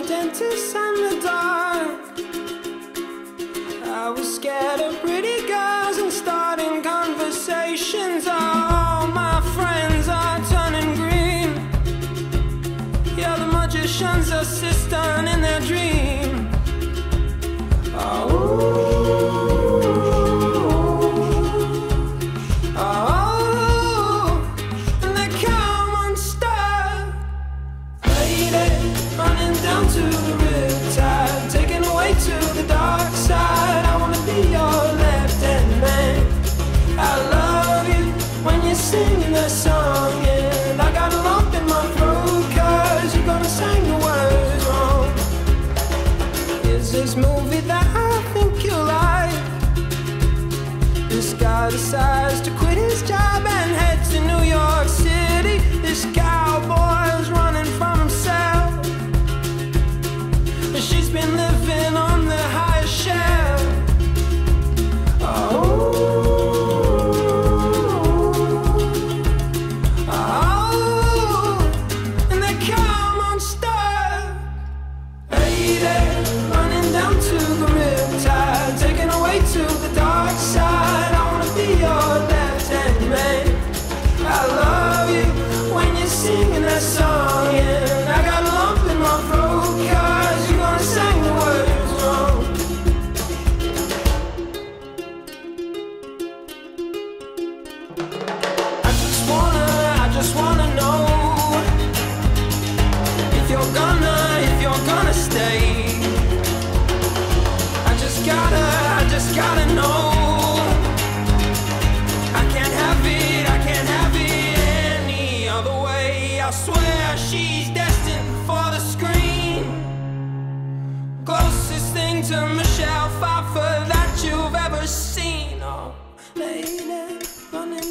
the dentist and the dark. I was scared of pretty girls and starting conversations. All my friends are turning green. Yeah, the magician's assistant in their dream. Down to the riptide, taken away to the dark side. I wanna be your left-hand man. I love you when you're singing that song, and I got a lump in my throat 'cause you're gonna sing the words wrong. Here's this movie that I think you'll like. This guy decides to quit his job and head to New York City. This cowboy's running from himself. She's been living on the highest shelf. And they come unstuck. Lady, running down to the riptide, taken away to the dark side. I wanna be your left-hand man. I love you when you're singing that song, and I got a lump in my throat 'cause you're gonna sing the words wrong. I just wanna know if you're gonna stay. I just gotta know. I can't have it any other way. I swear she's destined for the screen. Closest thing to Michelle Pfeiffer that you've ever seen. Oh, lady, running